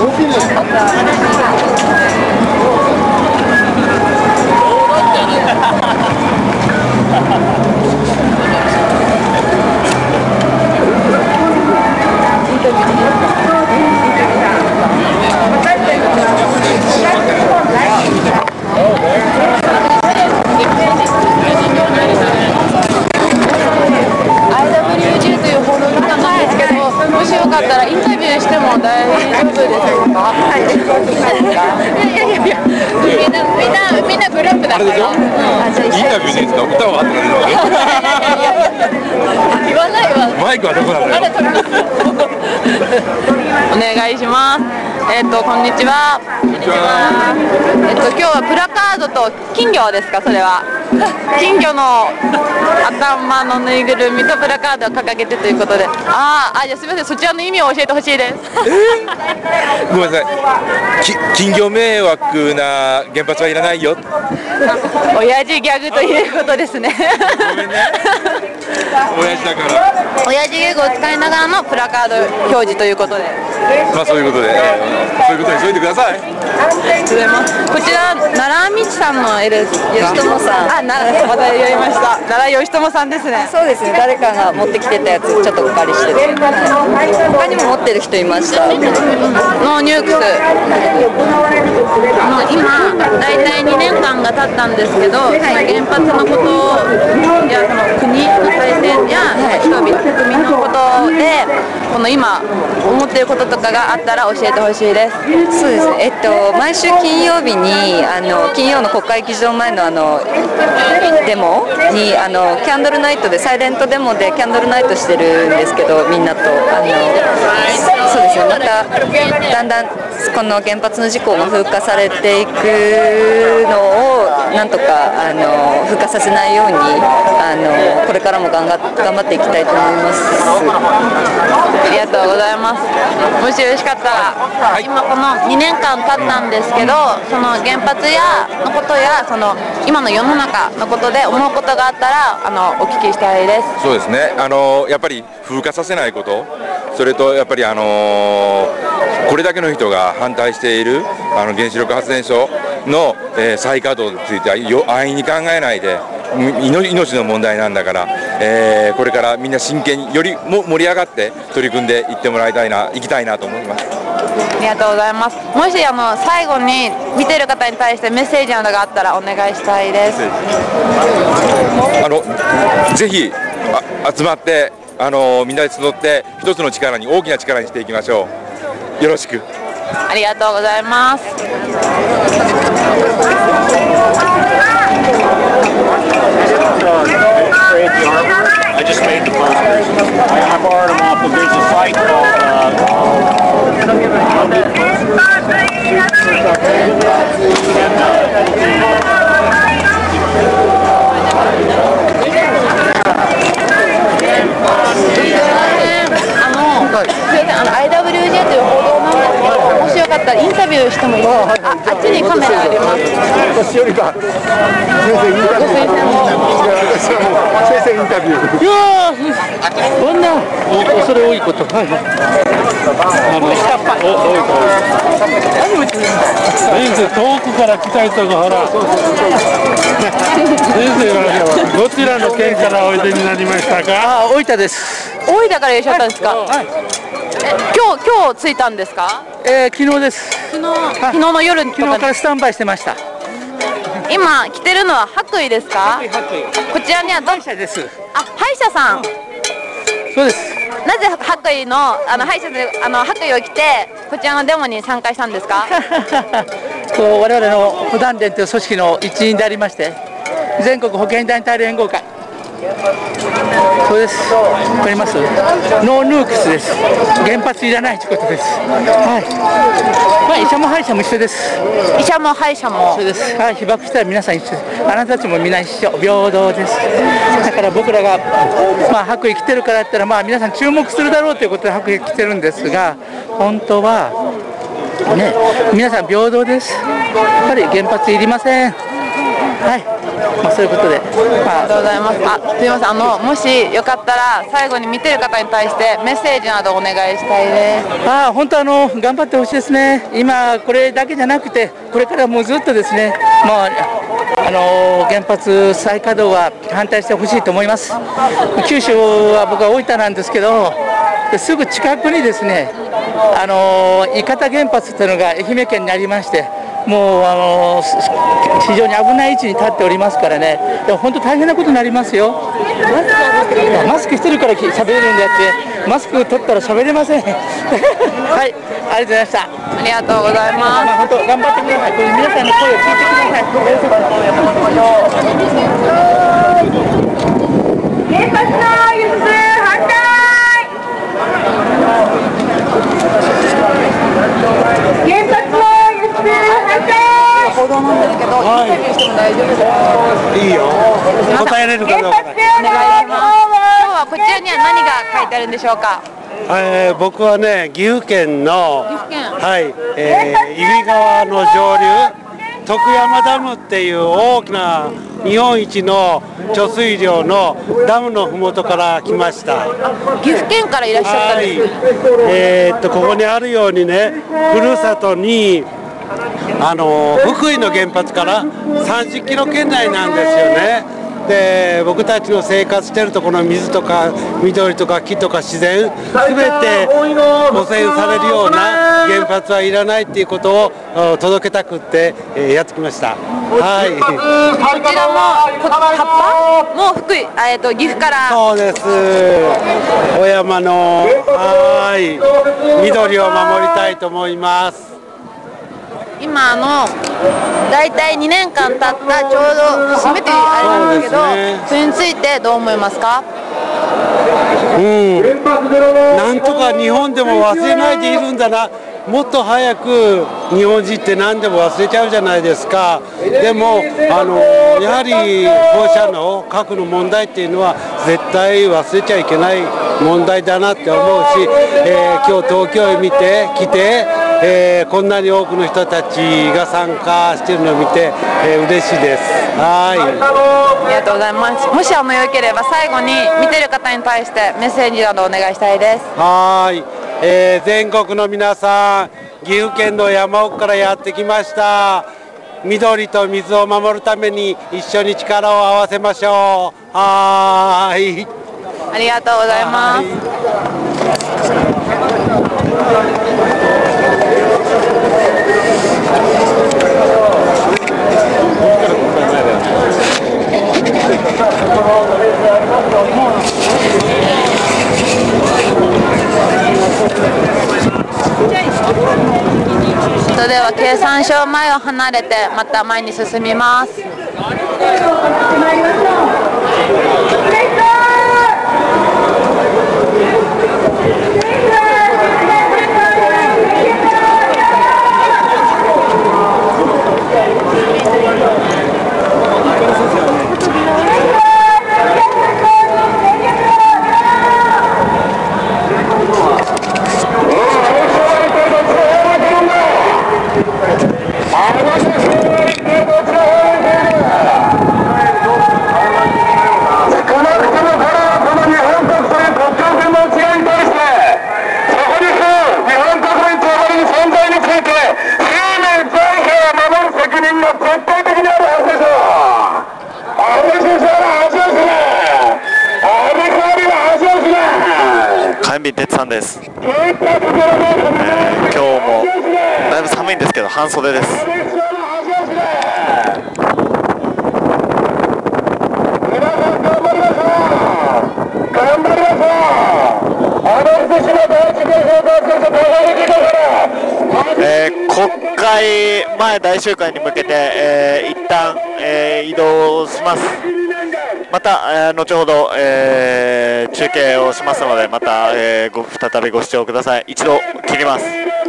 もしよかったらインタビューしても大丈夫ですか？はい。みんなグループだから。インタビューでいいですか？歌をあって言わないわ。マイクはどこなんだよ。お願いします。こんにちは。今日はプラカードと金魚ですか？それは。金魚の頭のぬいぐるみとプラカードを掲げてということで、じゃあすみません、そちらの意味を教えてほしいです。 ごめんなさい、金魚迷惑な原発はいらないよ。 親父ギャグということですね。 ごめんね。親父だから。 親父ギャグを使いながらのプラカード表示ということで。 まあそういうことで、そういうことにしといてください。 こちら奈良道さんの絵です。 吉友さん。 また読みました。奈良吉友さんですね。 そうですね。誰かが持ってきてたやつちょっとお借りしてて、他にも持ってる人いました。 ノーニュークス。今大体2年間が経ったんですけど、その原発のことやその国の再生や人々国民のことでこの今思っていることとかがあったら教えてほしいです。 そうですね。毎週金曜日に金曜の国会議場前のデモにキャンドルナイトでサイレントデモでキャンドルナイトしてるんですけど、みんなとそうですね。まただんだんこの原発の事故が風化されていくのをなんとか風化させないようにこれからも頑張っていきたいと思います。 ありがとうございます。もしよろしかったら、今この2年間経ったんですけど、その原発のことやその今の世の中のことで思うことがあったらお聞きしたいです。 そうですね。やっぱり風化させないこと、それとやっぱりこれだけの人が反対している原子力発電所の、再稼働については安易に考えないで、命の問題なんだから、これからみんな真剣によりも盛り上がって取り組んでいってもらいたいな、行きたいなと思います。 ありがとうございます。もし最後に見てる方に対してメッセージなどがあったらお願いしたいです。 ぜひ集まってみんなで集って一つの力に大きな力にしていきましょう。よろしく。 ありがとうございます。 I just made the posters. I borrowed them off the business site called IWJ という報道なんですけど、もしよかったらインタビューしてもいいですか？あっちにカメラあります。 私よりか先生インタビュー。先生インタビュー。いやー、こんな恐れ多いこと。はい。先生遠くから来た人がほら。先生がどちらの県からおいでになりましたか？大分です。 大分からいらっしゃったんですか？はい。今日着いたんですか？ 昨日です。 昨日の夜とか。 昨日からスタンバイしてました。 今着てるのは白衣ですか？こちらには歯医者です。 歯医者さん。 そうです。 なぜ白衣の歯医者で白衣を着てこちらのデモに参加したんですか？ 我々の普段連という組織の一員でありまして、全国保健団体連合会。そうです。わかります？ノーヌークスです。原発いらないということです。はい。まあ医者も歯医者も一緒です。 医者も歯医者も。 そうです。はい。被爆したら皆さん一緒です。あなたたちも皆一緒、平等です。だから僕らが白衣着てるからったら皆さん注目するだろうということで白衣着てるんですが、本当はね皆さん平等です。やっぱり原発いりません。はい。 そういうことで、 ありがとうございます。すみません、もしよかったら最後に見てる方に対してメッセージなどお願いしたいです。 本当頑張ってほしいですね。今これだけじゃなくて、これからもうずっとですね、原発再稼働は反対してほしいと思います。九州は僕は大分なんですけど、すぐ近くにですね、伊方原発というのが愛媛県にありまして、もう非常に危ない位置に立っておりますからね、本当大変なことになりますよ。マスクしてるから喋れるんであって、マスク取ったら喋れません。はい、ありがとうございました。 ありがとうございます。 本当頑張ってください。これ皆さんの声を聞いてください。 原発の輸出反対。原発の輸出反対。 報道なんですけど、インタビューしても大丈夫ですか？ いいよ。答えれるかどうか。 お願いします。今日はこちらには何が書いてあるんでしょうか？ 僕はね、岐阜県の岐阜県、 はい、揖斐川の上流徳山ダムっていう大きな日本一の貯水量のダムのふもとから来ました。 岐阜県からいらっしゃったんです。 ここにあるようにね、ふるさとに福井の原発から30キロ圏内なんですよね。で、僕たちの生活しているところの水とか緑とか木とか自然すべて汚染されるような原発はいらないっていうことを届けたくってやってきました。はい。 こちらも葉っぱも福井、岐阜から。 そうです。小山の緑を守りたいと思います。 今だいたい2年間経ったちょうど節目というあれなんですけど、それについてどう思いますか？ なんとか日本でも忘れないでいるんだな。もっと早く日本人って何でも忘れちゃうじゃないですか。でもやはり放射能核の問題っていうのは絶対忘れちゃいけない問題だなって思うし、今日東京へ来てこんなに多くの人たちが参加しているのを見て、嬉しいです。はい。 ありがとうございます。もしよければ最後に見てる方に対してメッセージなどお願いしたいです。 はい。全国の皆さん、岐阜県の山奥からやってきました。緑と水を守るために一緒に力を合わせましょう。はい。 ありがとうございます。それでは経産省前を離れてまた前に進みます。 哲さんです。今日もだいぶ寒いんですけど半袖です。国会前大集会に向けて、一旦、移動します。また、後ほど、中継をしますので、また、再びご視聴ください。一度切ります。